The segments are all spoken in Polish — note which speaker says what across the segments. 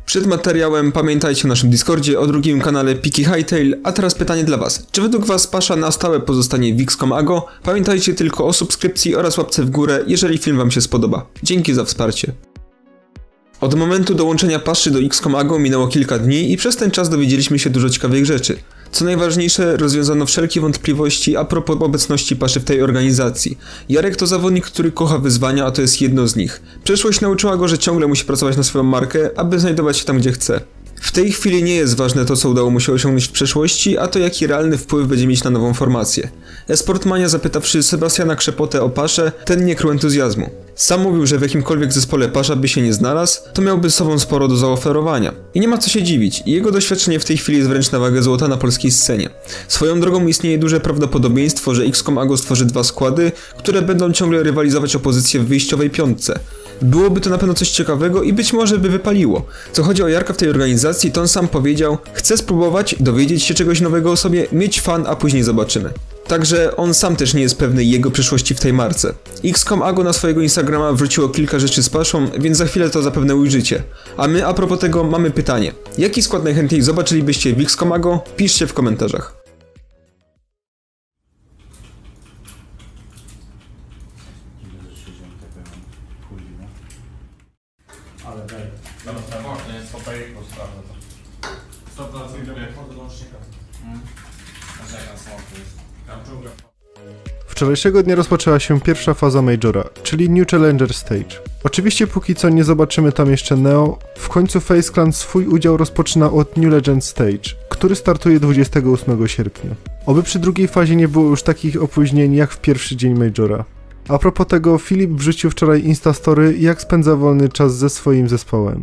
Speaker 1: Przed materiałem pamiętajcie o naszym Discordzie, o drugim kanale Piki Hightail, a teraz pytanie dla was. Czy według was Pasza na stałe pozostanie w XCOM AGO? Pamiętajcie tylko o subskrypcji oraz łapce w górę, jeżeli film wam się spodoba. Dzięki za wsparcie. Od momentu dołączenia Paszy do XCOM AGO minęło kilka dni i przez ten czas dowiedzieliśmy się dużo ciekawych rzeczy. Co najważniejsze, rozwiązano wszelkie wątpliwości a propos obecności Paszy w tej organizacji. Jarek to zawodnik, który kocha wyzwania, a to jest jedno z nich. Przeszłość nauczyła go, że ciągle musi pracować na swoją markę, aby znajdować się tam, gdzie chce. W tej chwili nie jest ważne to, co udało mu się osiągnąć w przeszłości, a to jaki realny wpływ będzie mieć na nową formację. Esportmania, zapytawszy Sebastiana Krzepotę o Paszę, ten nie krył entuzjazmu. Sam mówił, że w jakimkolwiek zespole Pasza by się nie znalazł, to miałby z sobą sporo do zaoferowania. I nie ma co się dziwić, jego doświadczenie w tej chwili jest wręcz na wagę złota na polskiej scenie. Swoją drogą istnieje duże prawdopodobieństwo, że XCOM AGO stworzy dwa składy, które będą ciągle rywalizować o pozycję w wyjściowej piątce. Byłoby to na pewno coś ciekawego i być może by wypaliło. Co chodzi o Jarka w tej organizacji, to on sam powiedział: chcę spróbować, dowiedzieć się czegoś nowego o sobie, mieć fan, a później zobaczymy. Także on sam też nie jest pewny jego przyszłości w tej marce. XCOM AGO na swojego Instagrama wrzuciło kilka rzeczy z Paszą, więc za chwilę to zapewne ujrzycie. A my a propos tego mamy pytanie. Jaki skład najchętniej zobaczylibyście w XCOM AGO? Piszcie w komentarzach.
Speaker 2: Ale daj. Dobra, to jest popejku, sprawdzę to. 100% zrobię podłącznika. Narzekam, smoku jest. Tam dżungla.
Speaker 3: Wczorajszego dnia rozpoczęła się pierwsza faza Majora, czyli New Challenger Stage. Oczywiście póki co nie zobaczymy tam jeszcze Neo, w końcu FaZe Clan swój udział rozpoczyna od New Legend Stage, który startuje 28 sierpnia. Oby przy drugiej fazie nie było już takich opóźnień jak w pierwszy dzień Majora. A propos tego, Filip wrzucił wczoraj Instastory, jak spędza wolny czas ze swoim zespołem.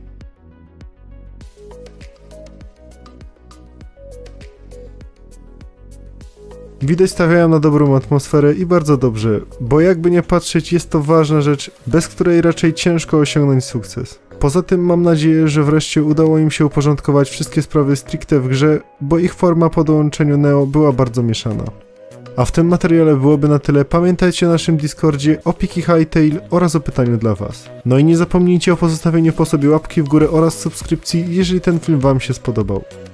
Speaker 3: Widać, stawiają na dobrą atmosferę i bardzo dobrze, bo jakby nie patrzeć, jest to ważna rzecz, bez której raczej ciężko osiągnąć sukces. Poza tym mam nadzieję, że wreszcie udało im się uporządkować wszystkie sprawy stricte w grze, bo ich forma po dołączeniu Neo była bardzo mieszana. A w tym materiale byłoby na tyle. Pamiętajcie o naszym Discordzie, o Piki Hightail oraz o pytaniu dla was. No i nie zapomnijcie o pozostawieniu po sobie łapki w górę oraz subskrypcji, jeżeli ten film wam się spodobał.